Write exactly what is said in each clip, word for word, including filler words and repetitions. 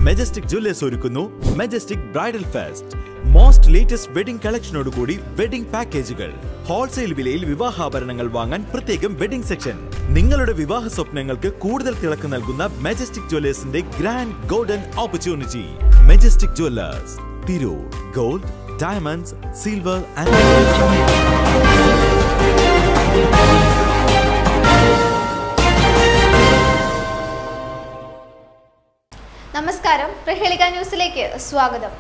Majestic jewellers ഒരുക്കുന്നു Majestic bridal fest. Most latest wedding കളക്ഷനോടുകൂടി wedding പാക്കേജുകൾ. ഹോൾസെയിൽ വിലയിൽ വിവാഹാഭരണങ്ങൾ വാങ്ങാൻ പ്രത്യേകം വെഡിംഗ് സെക്ഷൻ. നിങ്ങളുടെ വിവാഹ സ്വപ്നങ്ങൾക്ക് കൂടുതൽ തിളക്കം നൽകുന്ന മെജസ്റ്റിക് ജ്വല്ലേഴ്സിന്റെ grand golden opportunity. Majestic jewellers, Tirur. Gold, diamonds, silver and നമസ്കാരം, പ്രഹേളിക ന്യൂസിലേക്ക് സ്വാഗതം.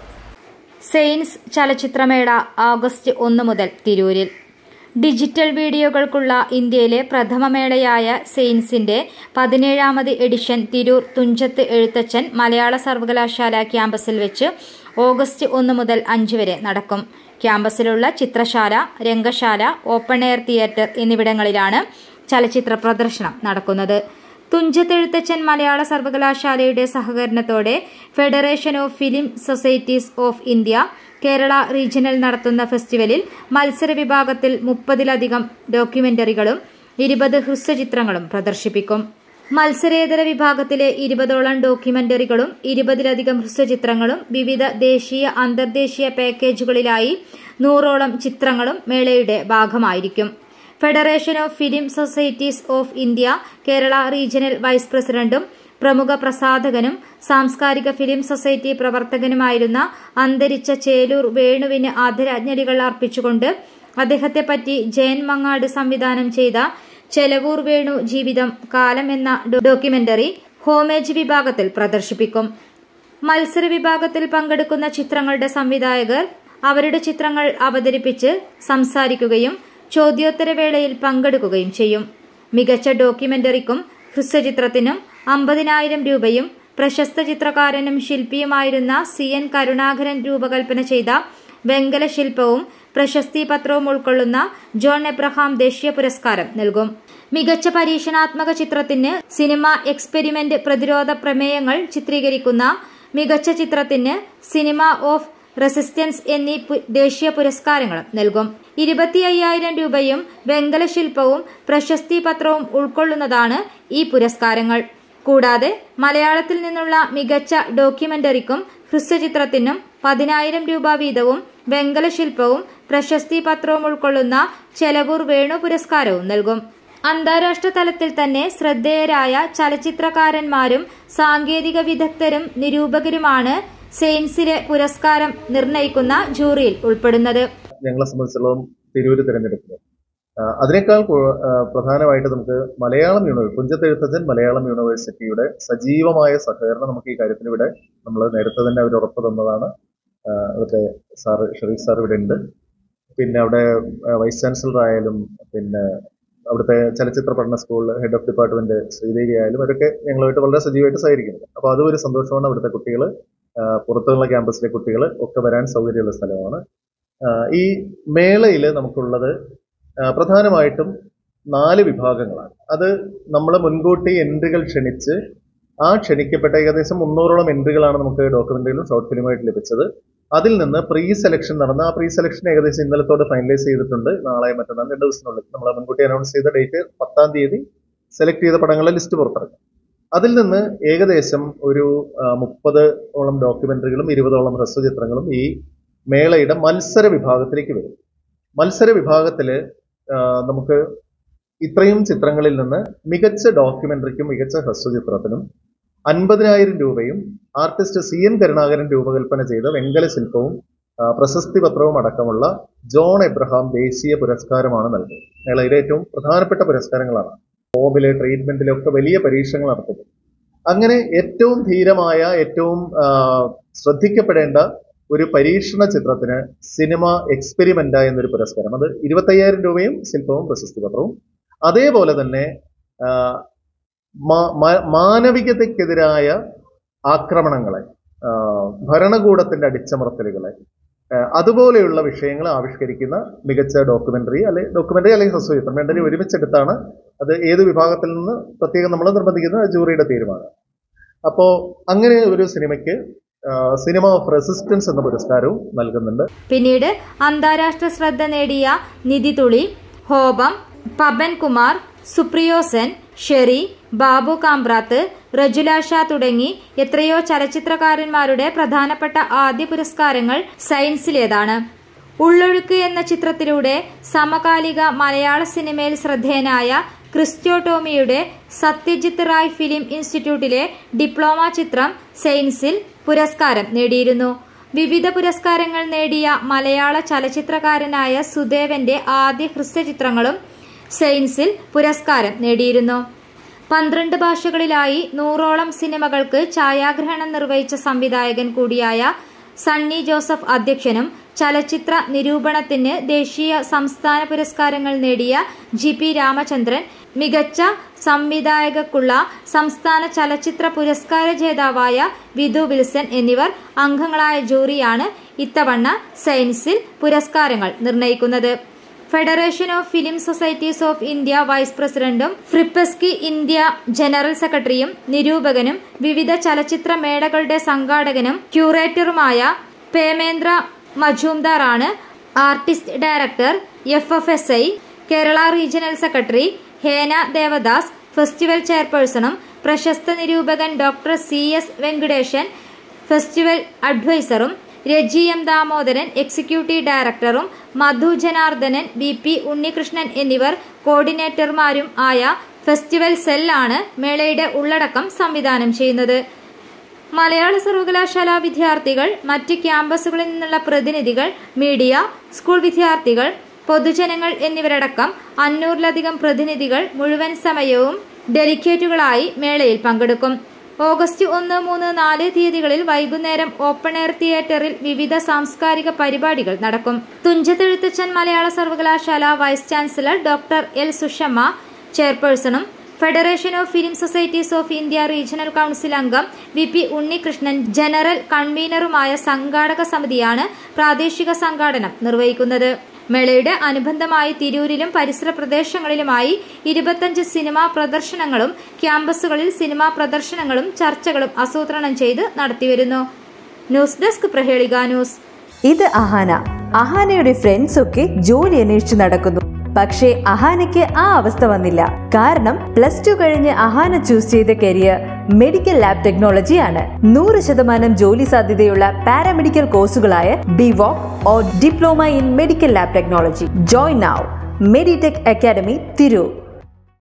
സെയിൻസ് ചലച്ചിത്രമേള ഓഗസ്റ്റ് ഒന്ന് മുതൽ തിരൂരിൽ. ഡിജിറ്റൽ വീഡിയോകൾക്കുള്ള ഇന്ത്യയിലെ പ്രഥമ മേളയായ സെയിൻസിന്റെ പതിനേഴാമത് എഡിഷൻ തിരൂർ തുഞ്ചത്ത് എഴുത്തച്ഛൻ മലയാള സർവകലാശാല ക്യാമ്പസിൽ വെച്ച് ഓഗസ്റ്റ് ഒന്ന് മുതൽ അഞ്ച് വരെ നടക്കും. ക്യാമ്പസിലുള്ള ചിത്രശാല, രംഗശാല, ഓപ്പൺ എയർ തിയേറ്റർ എന്നിവിടങ്ങളിലാണ് ചലച്ചിത്ര പ്രദർശനം നടക്കുന്നത്. തുഞ്ചത്തെഴുത്തച്ഛൻ മലയാള സർവകലാശാലയുടെ സഹകരണത്തോടെ federation of film societies of India Kerala regional നടത്തുന്ന ഫെസ്റ്റിവലിൽ മത്സര വിഭാഗത്തിൽ മുപ്പതിലധികം ഡോക്യുമെന്ററികളും ഇരുപത് ഹ്രസ്വചിത്രങ്ങളും പ്രദർശിപ്പിക്കും. മത്സരേതര വിഭാഗത്തിലെ ഇരുപതോളം ഡോക്യുമെന്ററികളും ഇരുപതിലധികം ഹ്രസ്വചിത്രങ്ങളും വിവിധ ദേശീയ അന്തർദേശീയ പാക്കേജുകളിലായി നൂറോളം ചിത്രങ്ങളും മേളയുടെ ഭാഗമായിരിക്കും. Federation of film societies of India Kerala regional vice പ്രസിഡന്റും പ്രമുഖ പ്രസാധകനും സാംസ്കാരിക ഫിലിം സൊസൈറ്റി പ്രവർത്തകനുമായിരുന്ന അന്തരിച്ച ചേലൂർ വേണുവിന് ആദരാഞ്ജലികൾ അർപ്പിച്ചുകൊണ്ട് അദ്ദേഹത്തെപ്പറ്റി ജയൻ മങ്ങാട് സംവിധാനം ചെയ്ത ചെലവൂർ വേണു ജീവിതം കാലം എന്ന ഡോക്യുമെന്ററി ഹോമേജ് വിഭാഗത്തിൽ പ്രദർശിപ്പിക്കും. മത്സര വിഭാഗത്തിൽ പങ്കെടുക്കുന്ന ചിത്രങ്ങളുടെ സംവിധായകർ അവരുടെ ചിത്രങ്ങൾ അവതരിപ്പിച്ച് സംസാരിക്കുകയും ചോദ്യോത്തരവേളയിൽ പങ്കെടുക്കുകയും ചെയ്യും. മികച്ച ഡോക്യുമെന്ററിക്കും ഹ്രസ്വചിത്രത്തിനും അമ്പതിനായിരം രൂപയും പ്രശസ്ത ചിത്രകാരനും ശില്പിയുമായിരുന്ന സി എൻ കരുണാകരൻ രൂപകൽപ്പന ചെയ്ത വെങ്കല ശില്പവും പ്രശസ്തി പത്രവും ഉൾക്കൊള്ളുന്ന ജോൺ എബ്രഹാം ദേശീയ പുരസ്കാരം നൽകും. മികച്ച പരീക്ഷണാത്മക ചിത്രത്തിന് സിനിമ എക്സ്പെരിമെന്റ് പ്രതിരോധ പ്രമേയങ്ങൾ ചിത്രീകരിക്കുന്ന മികച്ച ചിത്രത്തിന് സിനിമ ഓഫ് റെസിസ്റ്റൻസ് എന്നീ ദേശീയ പുരസ്കാരങ്ങളും നൽകും. ഇരുപത്തി അയ്യായിരം രൂപയും വെങ്കല ശില്പവും പ്രശസ്തി പത്രവും ഉൾക്കൊള്ളുന്നതാണ് ഈ പുരസ്കാരങ്ങൾ. കൂടാതെ മലയാളത്തിൽ നിന്നുള്ള മികച്ച ഡോക്യുമെന്ററിക്കും ഹ്രസ്വചിത്രത്തിനും പതിനായിരം രൂപ വീതവും വെങ്കല ശില്പവും പ്രശസ്തി പത്രവും ഉൾക്കൊള്ളുന്ന ചെലവൂർ വേണു പുരസ്കാരവും നൽകും. അന്താരാഷ്ട്ര തലത്തിൽ തന്നെ ശ്രദ്ധേയരായ ചലച്ചിത്രകാരന്മാരും സാങ്കേതിക വിദഗ്ധരും നിരൂപകരുമാണ് സെയിൻസിലെ പുരസ്കാരം നിർണയിക്കുന്ന ജൂറിയിൽ ഉൾപ്പെടുന്നത്. ഞങ്ങളെ സംബന്ധിച്ചിടത്തോളം തിരൂര് തിരഞ്ഞെടുക്കുന്നത് അതിനേക്കാൾ പ്രധാനമായിട്ട് നമുക്ക് മലയാളം യൂണിവേഴ്സിറ്റി തുഞ്ചത്തെഴുത്തച്ഛൻ മലയാളം യൂണിവേഴ്സിറ്റിയുടെ സജീവമായ സഹകരണം നമുക്ക് ഈ കാര്യത്തിൽ ഇവിടെ നമ്മൾ നേരത്തെ തന്നെ അവർ ഉറപ്പ് തന്നതാണ്. അവരുടെ സാറ് ഷെറീഫ് സാർ ഇവിടെ ഉണ്ട്. പിന്നെ അവിടെ വൈസ് ചാൻസലർ ആയാലും പിന്നെ അവിടുത്തെ ചലച്ചിത്ര പഠന school head of department Sreedevi ആയാലും അവരൊക്കെ ഞങ്ങളുമായിട്ട് വളരെ സജീവമായിട്ട് സഹകരിക്കുന്നത്. അപ്പോൾ അതും ഒരു സന്തോഷമാണ്. അവിടുത്തെ കുട്ടികൾ, പുറത്തുള്ള ക്യാമ്പസിലെ കുട്ടികൾ ഒക്കെ വരാൻ സൗകര്യമുള്ള സ്ഥലമാണ്. ഈ മേളയിൽ നമുക്കുള്ളത് പ്രധാനമായിട്ടും നാല് വിഭാഗങ്ങളാണ്. അത് നമ്മൾ മുൻകൂട്ടി എൻട്രികൾ ക്ഷണിച്ച് ആ ക്ഷണിക്കപ്പെട്ട ഏകദേശം മുന്നൂറോളം എൻട്രികളാണ് നമുക്ക് ഡോക്യുമെന്ററിയിലും ഷോർട്ട് ഫിലിമായിട്ട് ലഭിച്ചത്. അതിൽ നിന്ന് പ്രീ സെലക്ഷൻ നടന്ന ആ പ്രീ സെലക്ഷൻ ഏകദേശം ഇന്നലത്തോടെ ഫൈനലൈസ് ചെയ്തിട്ടുണ്ട്. നാളെ മറ്റന്നാൾ രണ്ട് ദിവസത്തിനുള്ളിൽ നമ്മൾ മുൻകൂട്ടി അനൗൺസ് ചെയ്ത ഡേറ്റ് പത്താം തീയതി സെലക്ട് ചെയ്ത പടങ്ങളുടെ ലിസ്റ്റ് പുറത്തിറങ്ങും. അതിൽ നിന്ന് ഏകദേശം ഒരു മുപ്പത് ഓളം ഡോക്യുമെന്ററികളും ഇരുപതോളം ഹ്രസ്വചിത്രങ്ങളും ഈ മേളയുടെ മത്സര വിഭാഗത്തിലേക്ക് വരും. മത്സര വിഭാഗത്തിൽ നമുക്ക് ഇത്രയും ചിത്രങ്ങളിൽ നിന്ന് മികച്ച ഡോക്യുമെന്ററിക്കും മികച്ച ഹ്രസ്വചിത്രത്തിനും അൻപതിനായിരം രൂപയും ആർട്ടിസ്റ്റ് സി എൻ കരുണാകരൻ രൂപകൽപ്പന ചെയ്ത വെങ്കല ശില്പവും പ്രശസ്തി പത്രവും അടക്കമുള്ള ജോൺ എബ്രഹാം ദേശീയ പുരസ്കാരമാണ് നൽകുന്നത്. മേളയിലെ ഏറ്റവും പ്രധാനപ്പെട്ട പുരസ്കാരങ്ങളാണ്. ഹോമിലെ ട്രീറ്റ്മെന്റിലെ ഒക്കെ വലിയ പരീക്ഷണങ്ങൾ നടത്തുന്നത്. അങ്ങനെ ഏറ്റവും ധീരമായ ഏറ്റവും ശ്രദ്ധിക്കപ്പെടേണ്ട ഒരു പരീക്ഷണ ചിത്രത്തിന് സിനിമ എക്സ്പെരിമെന്റ് എന്നൊരു പുരസ്കാരം, അത് ഇരുപത്തയ്യായിരം രൂപയും ശില്പവും പ്രശസ്തി പത്രവും. അതേപോലെ തന്നെ മാനവികതയ്ക്കെതിരായ ആക്രമണങ്ങളെ, ഭരണകൂടത്തിന്റെ അടിച്ചമർത്തലുകളെ, അതുപോലെയുള്ള വിഷയങ്ങൾ ആവിഷ്കരിക്കുന്ന മികച്ച ഡോക്യുമെന്ററി അല്ലെ ഡോക്യുമെന്ററി അല്ലെങ്കിൽ ഹ്രസ്വചിത്രം രണ്ടിനും ഒരുമിച്ചെടുത്താണ് അത് ഏത് വിഭാഗത്തിൽ നിന്ന് പ്രത്യേകം നമ്മൾ നിർബന്ധിക്കുന്ന ജൂറിയുടെ തീരുമാനം. അപ്പോൾ അങ്ങനെ ഒരു സിനിമയ്ക്ക് സിനിമ ഓഫ് റെസിസ്റ്റൻസ് എന്ന പുരസ്കാരവും നൽകുന്നുണ്ട്. പിന്നീട് അന്താരാഷ്ട്ര ശ്രദ്ധ നേടിയ നിധി തുളി, ഹോബം, പബൻ കുമാർ, സുപ്രിയോ സെൻ, ഷെറി, ബാബു കാമ്പ്രാത്ത്, റജുല ഷാ തുടങ്ങി എത്രയോ ചലച്ചിത്രകാരന്മാരുടെ പ്രധാനപ്പെട്ട ആദ്യ പുരസ്കാരങ്ങൾ സയൻസിലേതാണ്. ഉള്ളൊഴുക്ക് എന്ന ചിത്രത്തിലൂടെ സമകാലിക മലയാള സിനിമയിൽ ശ്രദ്ധേയനായ ക്രിസ്റ്റോ ടോമിയുടെ സത്യജിത്ത് റായ് ഫിലിം ഇൻസ്റ്റിറ്റ്യൂട്ടിലെ ഡിപ്ലോമ ചിത്രം സയൻസിൽ പുരസ്കാരം നേടിയിരുന്നു. വിവിധ പുരസ്കാരങ്ങൾ നേടിയ മലയാള ചലച്ചിത്രകാരനായ സുദേവന്റെ ആദ്യ ഹ്രസ്വചിത്രങ്ങളും സയൻസിൽ പുരസ്കാരം നേടിയിരുന്നു. പന്ത്രണ്ട് ഭാഷകളിലായി നൂറോളം സിനിമകൾക്ക് ഛായാഗ്രഹണം നിർവഹിച്ച സംവിധായകൻ കൂടിയായ സണ്ണി ജോസഫ് അധ്യക്ഷനും ചലച്ചിത്ര നിരൂപണത്തിന് ദേശീയ സംസ്ഥാന പുരസ്കാരങ്ങൾ നേടിയ ജി പി രാമചന്ദ്രൻ, മികച്ച സംവിധായകക്കുള്ള സംസ്ഥാന ചലച്ചിത്ര പുരസ്കാര ജേതാവായ വിധു വിൽസൺ എന്നിവർ അംഗങ്ങളായ ജൂറിയാണ് ഇത്തവണ സയൻസിൽ പുരസ്കാരങ്ങൾ നിർണയിക്കുന്നത്. Federation of film societies of India vice പ്രസിഡന്റും ഫ്രിപ്പസ്കി ഇന്ത്യ ജനറൽ സെക്രട്ടറിയും നിരൂപകനും വിവിധ ചലച്ചിത്ര മേളകളുടെ സംഘാടകനും ക്യൂറേറ്ററുമായ പേമേന്ദ്ര മജൂംദാർ ആണ് artist director. F F S I Kerala regional secretary Hena Devadas festival ചെയർപേഴ്സണും പ്രശസ്ത നിരൂപകൻ doctor C S Venkiteswaran festival അഡ്വൈസറും രജി എം ദാമോദരൻ എക്സിക്യൂട്ടീവ് ഡയറക്ടറും മധു ജനാർദ്ദനൻ, ബി പി ഉണ്ണികൃഷ്ണൻ എന്നിവർ കോർഡിനേറ്റർമാരും ആയ ഫെസ്റ്റിവൽ സെല്ലാണ് മേളയുടെ ഉള്ളടക്കം സംവിധാനം ചെയ്യുന്നത്. മലയാള സർവകലാശാല വിദ്യാർത്ഥികൾ, മറ്റ് ക്യാമ്പസുകളിൽ നിന്നുള്ള പ്രതിനിധികൾ, മീഡിയ, സ്കൂൾ വിദ്യാർത്ഥികൾ, പൊതുജനങ്ങൾ എന്നിവരടക്കം അഞ്ഞൂറിലധികം പ്രതിനിധികൾ മുഴുവൻ സമയവും ഡെലിഗേറ്റുകളായി മേളയിൽ പങ്കെടുക്കും. ഓഗസ്റ്റ് ഒന്ന്, മൂന്ന്, നാല് തീയതികളിൽ വൈകുന്നേരം ഓപ്പൺ എയർ തിയേറ്ററിൽ വിവിധ സാംസ്കാരിക പരിപാടികൾ നടക്കും. തുഞ്ചത്തെഴുത്തച്ഛൻ മലയാള സർവകലാശാല vice chancellor doctor L Sushama ചെയർപേഴ്സണും federation of film societies of India regional council അംഗം വി പി ഉണ്ണികൃഷ്ണൻ ജനറൽ കൺവീനറുമായ സംഘാടക സമിതിയാണ് പ്രാദേശിക സംഘാടനം നിർവഹിക്കുന്നത്. മേളയുടെ അനുബന്ധമായി തിരൂരിലും പരിസര പ്രദേശങ്ങളിലുമായി ഇരുപത്തഞ്ച് സിനിമാ പ്രദർശനങ്ങളും ക്യാമ്പസുകളിൽ സിനിമാ പ്രദർശനങ്ങളും ചർച്ചകളും ആസൂത്രണം ചെയ്ത് നടത്തിവരുന്നു. News desk Prahelika news. ഇത് അഹാന. അഹാനയുടെ ഫ്രണ്ട്സ് ഒക്കെ ജോലി അന്വേഷിച്ച് നടക്കുന്നു. പക്ഷേ അഹാനയ്ക്ക് ആ അവസ്ഥ വന്നില്ല. കാരണം പ്ലസ് ടു കഴിഞ്ഞ് അഹാന ചൂസ് ചെയ്ത കരിയർ മെഡിക്കൽ ലാബ് ടെക്നോളജി ആണ്. നൂറ് ശതമാനം ജോലി സാധ്യതയുള്ള പാരാമെഡിക്കൽ കോഴ്സുകളായ B voc or diploma in medical lab technology. Join now. Meditech academy, Tirur.